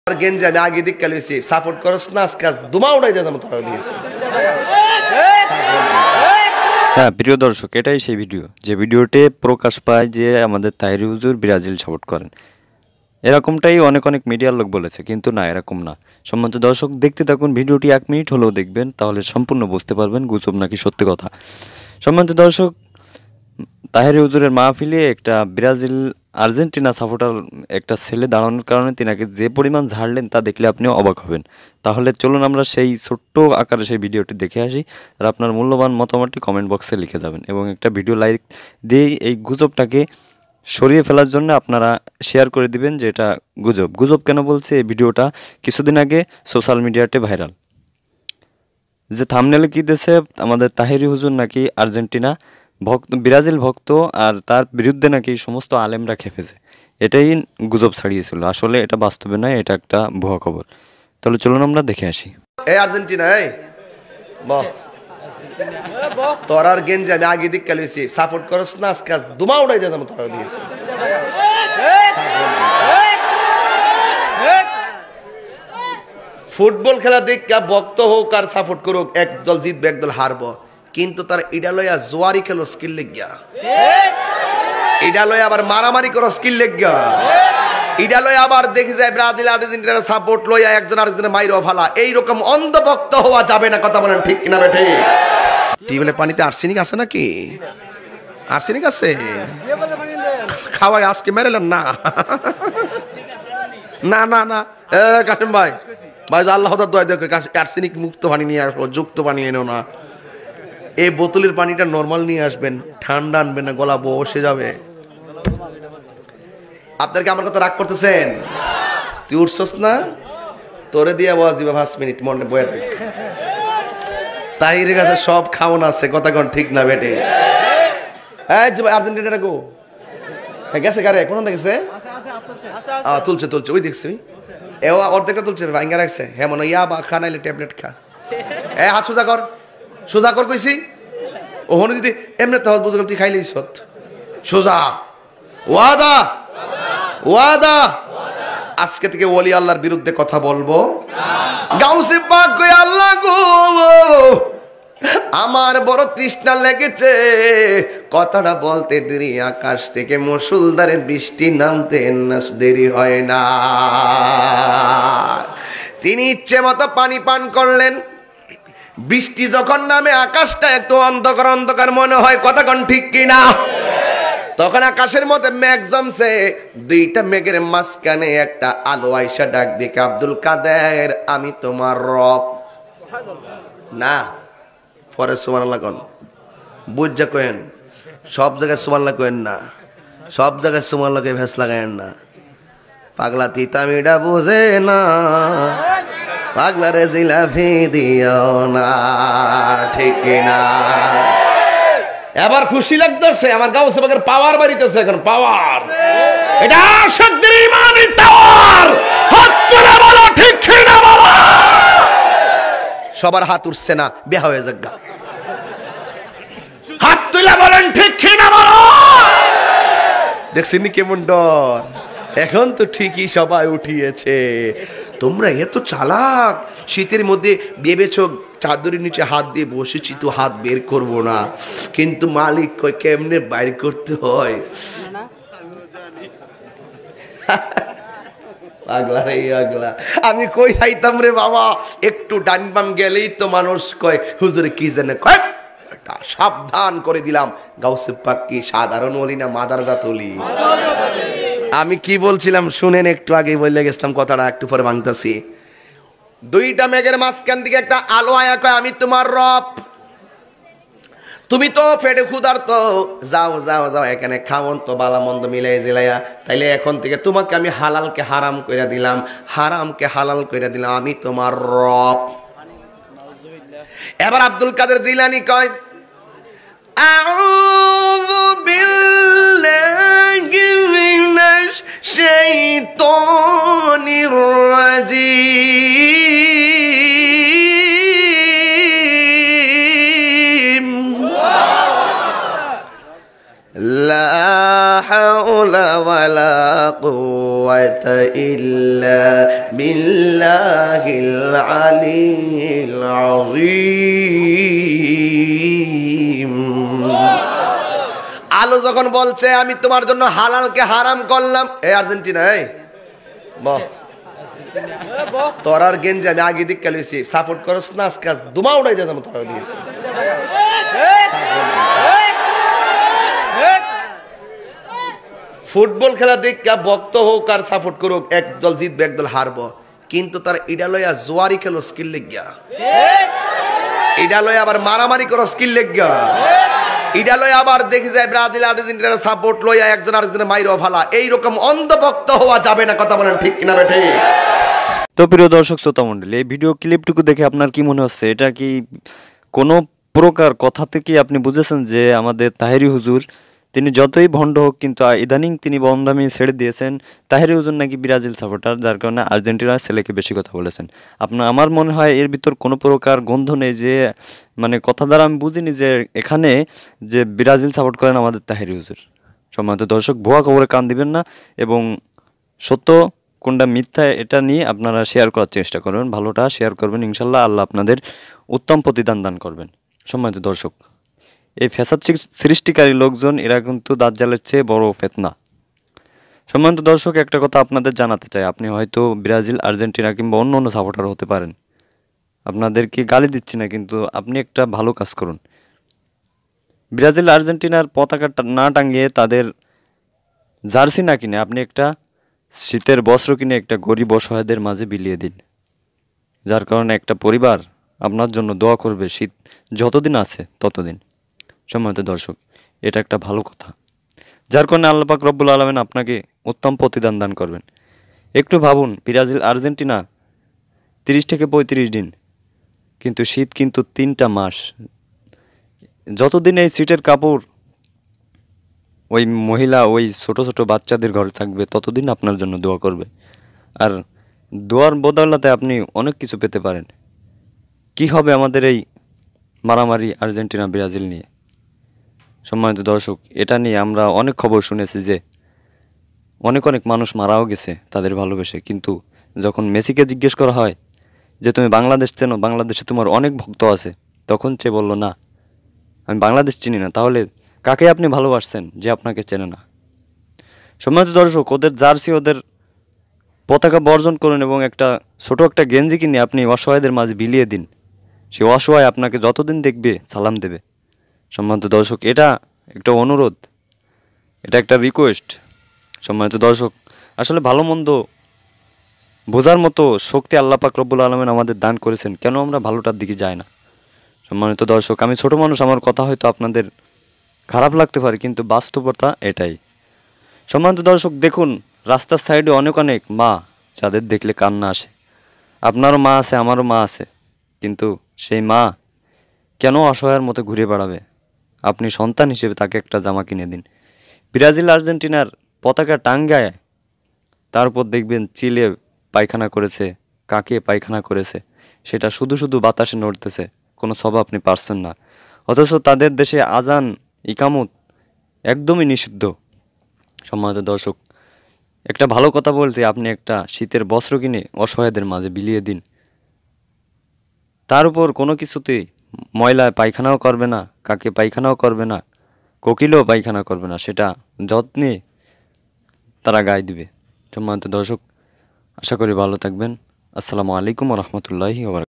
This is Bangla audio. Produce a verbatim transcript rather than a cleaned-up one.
গেঞ্জি আমি আগে দিক কালিয়েছি সাপোর্ট করস না আজকে দুমা উড়াই যাবে তারা দিয়েছে। হ্যাঁ প্রিয় দর্শক, এটাই সেই ভিডিও যে ভিডিওতে প্রকাশ পায় যে আমাদের তাহেরি হুজুর ব্রাজিল সাপোর্ট করেন। এরকমটাই অনেক অনেক মিডিয়ার লোক বলেছে, কিন্তু না, এরকম না। সম্মানিত দর্শক, দেখতে থাকুন ভিডিওটি, এক মিনিট হলেও দেখবেন, তাহলে সম্পূর্ণ বুঝতে পারবেন গুজব নাকি সত্যি কথা। সম্মানিত দর্শক, তাহেরি হুজুরের মাহফিলে একটা ব্রাজিল আর্জেন্টিনা সাপোর্টার একটা ছেলে দাঁড়ানোর কারণে তিনাকে যে পরিমাণ ঝাড়লেন তা দেখলে আপনিও অবাক হবেন। তাহলে চলুন আমরা সেই ছোট্ট আকারে সেই ভিডিওটি দেখে আসি, আর আপনার মূল্যবান মতামতটি কমেন্ট বক্সে লিখে যাবেন এবং একটা ভিডিও লাইক দিয়ে এই গুজবটাকে সরিয়ে ফেলার জন্য আপনারা শেয়ার করে দিবেন যে এটা গুজব। গুজব কেন বলছে, এই ভিডিওটা কিছুদিন আগে সোশ্যাল মিডিয়াতে ভাইরাল। যে থাম্বনেলে কী দিয়েছে, আমাদের তাহেরি হুজুর নাকি আর্জেন্টিনা ভক্ত, ব্রাজিল ভক্ত, আর তার বিরুদ্ধে নাকি সমস্ত আলেমরা খেপেছে। এটাই গুজব ছড়িয়েছিল, আসলে এটা বাস্তবে নয়, এটা একটা ভুয়া খবর। তাহলে চলুন আমরা দেখে আসি। এই আর্জেন্টিনা এই বাহ তোর আর গেঞ্জি আমি আগে দিক কালিয়েছি সাপোর্ট করস না আজকে দুমা উড়াই যাবে তারা দিয়েছে। ফুটবল খেলা দেখা ভক্ত হোক আর সাপোর্ট করুক, এক দল জিতবে এক দল হারবো, কিন্তু তার ইডা লইয়া জোয়ারি খেলো স্কিল লেগিয়া, ইডা লইয়া আবার মারামারি করো স্কিল লেগিয়া, ইডা লইয়া আবার দেখি যায় ব্রাজিল আর্জেন্টিনার সাপোর্ট লইয়া একজন আরেকজনের মাইরো ফালা। এইরকম অন্ধভক্ত হওয়া যাবে না, কথা বলেন ঠিক কিনা বেঠে? টিউবওয়েলের পানিতে আর্সেনিক আছে নাকি? আর্সেনিক আছে, খাওয়াই আজকে মেরেলেন না না না না এ কাশেম ভাই ভাই আল্লাহ দোয়া দেখো আর্সেনিক মুক্ত পানি নিয়ে আসবো, যুক্ত পানি এনো না। এই বোতলের পানিটা নর্মাল নিয়ে আসবেন, ঠান্ডা আনবেন না, গলা বসে যাবে। আপনার কি আমার কথা রাগ করতেছেন? তুই উঠছস না, তোরে দিয়ে বাজিবা পাঁচ মিনিট মনে বয়ে থাক। তাহিরের কাছে সব খাওয়ান আছে, কথা কোন ঠিক না বেটে? এই যে আর্জেন্টিনা গো গেছে গারে কোন দেখেছে? তুলছে তুলছে ওই দেখছি এ অর্ধেকটা তুলছে, ভাঙ্গা রাখছে। হ্যাঁ মনে ইয়া বা খা নাইলে ট্যাবলেট খা। এ হাত সোজা কর, সোজা কর কইছি। ওহনে যদি এমনি তো বুঝে গেল তুই খাইলেই সত সোজা। ওয়াদা ওয়াদা আজকে থেকে ওলি আল্লাহর বিরুদ্ধে কথা বলবো। গাউসে পাক কই আল্লাহ গো আমার বড় তৃষ্ণা লেগেছে, কথাটা বলতে দেরি, আকাশ থেকে মুষলধারে বৃষ্টি নামতে দেরি হয় না। তিনি ইচ্ছে মতো পানি পান করলেন। বৃষ্টি যখন নামে আকাশটা একটু অন্ধকার অন্ধকার মনে হয়, কথা কোন ঠিক কিনা? তখন আকাশের মধ্যে মেঘ জমছে, দুইটা মেঘের মাঝখানে একটা আলো আইসা ডাক দিকে, আব্দুল কাদের আমি তোমার রব। না পরে সুবহানাল্লাহ কোন বুঝা কয়েন, সব জায়গায় সুবহানাল্লাহ কয়েন না, সব জায়গায় সুবহানাল্লাহকে ভেস লাগায়েন না। পাগলা তিতামিটা বুঝে না, পাগলা রে জিলাফি দিও না, ঠিক না? এবার খুশি লাগতেছে, আমার গাউসে পাকের পাওয়ার বাড়িতেছে এখন, পাওয়ার। এটা শক্তির ইমানের টাওয়ার, হাত তুলে বলো ঠিক না বাবা। সবার হাত উঠছে না, বিয়া হয়ে যাক, হাত তুলে বলেন ঠিক না বলো। দেখছেন কেমন ডর? এখন তো ঠিকই সবাই উঠিয়েছে। তোমরা এত চালাক, শীতের মধ্যে ভেবেছো চাদরের নিচে হাত দিয়ে বসেছি তো হাত বের করব না, কিন্তু মালিক কয় কেমনে বাইর করতে হয়। পাগলা রে পাগলা, আমি কই চাইতাম রে বাবা, একটু ডান বাম গেলেই তো মানুষ কয় হুজুর কি জানে, কয় সাবধান করে দিলাম। গাউসে পাক কি সাধারণ ওলি না মাদারজাত ওলি? আমি কি বলছিলাম শুনেন, একটু আগে বলে গেছিলাম, কথাটা একটু পরে ভাঙতাছি। দুইটা মেঘের মাঝখান থেকে একটা আলো আয়া কয় আমি তোমার রব। তুমি তো পেটে ক্ষুধার্ত, যাও যাও যাও এখানে খাওন তো বালা মন্দ মিলাই জিলাইয়া, তাইলে এখন থেকে তোমাকে আমি হালালকে হারাম কইরা দিলাম, হারামকে হালাল কইরা দিলাম, আমি তোমার রব। এবার আব্দুল কাদের জিলানী কয় আউযু বিল্লাহি মিনাশ শাইতানির রাজিম, লা হাওলা ওয়ালা কুওয়াতা ইল্লা বিল বিল্লাহিল আলিয়্যিল আযীম। আলো যখন বলছে আমি তোমার জন্য হালালকে হারাম করলাম, এই আর্জেন্টিনা এই বাহ তোর আর গেঞ্জি আমি আগে দিক কালিয়েছি সাপোর্ট করস না আজকে দুমা উড়াই যাবো তোরা দিয়েছি। ফুটবল খেলা দেখা ভক্ত হোক আর সাপোর্ট করুক, একদল জিতবে একদল হারবো, কিন্তু তার ইডা লইয়া জোয়ারি খেলো স্কিল লেগিয়া, ইডা লইয়া আবার মারামারি করো স্কিল লেগিয়া, ইডা লইয়া আবার দেখি যায় ব্রাজিল আর্জেন্টিনার সাপোর্ট লইয়া একজন আরেকজনের মাইরো ফালা, এইরকম অন্ধভক্ত হওয়া যাবে না। কথা বলেন ঠিক কিনা বেঠে? তো প্রিয় দর্শক শ্রোতা মণ্ডলী, এই ভিডিও ক্লিপটুকু দেখে আপনার কি মনে হচ্ছে? এটা কি কোনো প্রকার কথা থেকে আপনি বুঝেছেন যে আমাদের তাহেরি হুজুর তিনি যতই ভণ্ড হোক কিন্তু ইদানিং তিনি ভণ্ডামি ছেড়ে দিয়েছেন? তাহেরি হুজুর নাকি ব্রাজিল সাপোর্টার, যার কারণে আর্জেন্টিনার ছেলেকে বেশি কথা বলেছেন। আপনার আমার মনে হয় এর ভিতর কোনো প্রকার গন্ধ নেই, যে মানে কথা দ্বারা আমি বুঝিনি যে এখানে যে ব্রাজিল সাপোর্ট করেন আমাদের তাহেরি হুজুর। সম্মানিত দর্শক, ভুয়া খবরে কান দিবেন না এবং সত্য কোনটা মিথ্যা এটা নিয়ে আপনারা শেয়ার করার চেষ্টা করবেন, ভালোটা শেয়ার করবেন, ইনশাল্লাহ আল্লাহ আপনাদের উত্তম প্রতিদান দান করবেন। সম্মানিত দর্শক, এই ফ্যাসাদ সৃষ্টিকারী লোকজন এরা কিন্তু দাজ্জালের চেয়ে বড় ফেতনা। সম্মানিত দর্শক, একটা কথা আপনাদের জানাতে চাই, আপনি হয়তো ব্রাজিল আর্জেন্টিনা কিংবা অন্য অন্য সাপোর্টার হতে পারেন, আপনাদেরকে গালি দিচ্ছি না, কিন্তু আপনি একটা ভালো কাজ করুন। ব্রাজিল আর্জেন্টিনার পতাকা না টাঙিয়ে তাদের জার্সি না কিনে আপনি একটা শীতের বস্ত্র কিনে একটা গরিব অসহায়দের মাঝে বিলিয়ে দিন, যার কারণে একটা পরিবার আপনার জন্য দোয়া করবে শীত যতদিন আছে ততদিন। সম্মানিত দর্শক, এটা একটা ভালো কথা, যার কারণে আল্লাহ পাক রব্বুল আলামিন আপনাকে উত্তম প্রতিদান দান করবেন। একটু ভাবুন, ব্রাজিল আর্জেন্টিনা তিরিশ থেকে পঁয়ত্রিশ দিন, কিন্তু শীত কিন্তু তিনটা মাস। যতদিন এই শীতের কাপড় ওই মহিলা ওই ছোট ছোট বাচ্চাদের ঘরে থাকবে ততদিন আপনার জন্য দোয়া করবে, আর দোয়ার বদলাতে আপনি অনেক কিছু পেতে পারেন। কি হবে আমাদের এই মারামারি আর্জেন্টিনা ব্রাজিল নিয়ে? সম্মানিত দর্শক, এটা নিয়ে আমরা অনেক খবর শুনেছি যে অনেক অনেক মানুষ মারাও গেছে তাদের ভালোবেসে, কিন্তু যখন মেসিকে জিজ্ঞেস করা হয় যে তুমি বাংলাদেশ চেনো, বাংলাদেশে তোমার অনেক ভক্ত আছে, তখন সে বলল না আমি বাংলাদেশ চিনি না। তাহলে কাকে আপনি ভালোবাসছেন যে আপনাকে চেনে না? সম্মানিত দর্শক, ওদের জার্সি ওদের পতাকা বর্জন করুন এবং একটা ছোট একটা গেঞ্জি কিনে আপনি অসহায়দের মাঝে বিলিয়ে দিন, সে অসহায় আপনাকে যতদিন দেখবে সালাম দেবে। সম্মানিত দর্শক, এটা একটা অনুরোধ, এটা একটা রিকোয়েস্ট। সম্মানিত দর্শক, আসলে ভালো মন্দ বোঝার মতো শক্তি আল্লাহ পাক রব্বুল আলামিন আমাদের দান করেছেন, কেন আমরা ভালোটার দিকে যাই না? সম্মানিত দর্শক, আমি ছোট মানুষ, আমার কথা হয়তো আপনাদের খারাপ লাগতে পারে, কিন্তু বাস্তবতা এটাই। সম্মানিত দর্শক, দেখুন রাস্তার সাইডে অনেক অনেক মা যাদের দেখলে কান্না আসে। আপনারও মা আছে, আমারও মা আছে, কিন্তু সেই মা কেন অসহায়ের মতো ঘুরে বেড়াবে? আপনি সন্তান হিসেবে তাকে একটা জামা কিনে দিন। ব্রাজিল আর্জেন্টিনার পতাকা টাঙ্গায় তারপর দেখবেন চিলে পায়খানা করেছে, কাকে পায়খানা করেছে, সেটা শুধু শুধু বাতাসে নড়তেছে, কোনো সভা আপনি পারছেন না। অথচ তাদের দেশে আজান ইকামত একদমই নিষিদ্ধ। সম্মানিত দর্শক, একটা ভালো কথা বলতে আপনি একটা শীতের বস্ত্র কিনে অসহায়দের মাঝে বিলিয়ে দিন, তার উপর কোনো কিছুতেই ময়লায় পায়খানাও করবে না, কাকে পায়খানাও করবে না, কোকিলও পায়খানা করবে না, সেটা যত্নে তারা গায়ে দিবে। সম্মানিত দর্শক, আশা করি ভালো থাকবেন। আসসালামু আলাইকুম ওয়া রাহমাতুল্লাহি ওয়া বারাকাতুহু।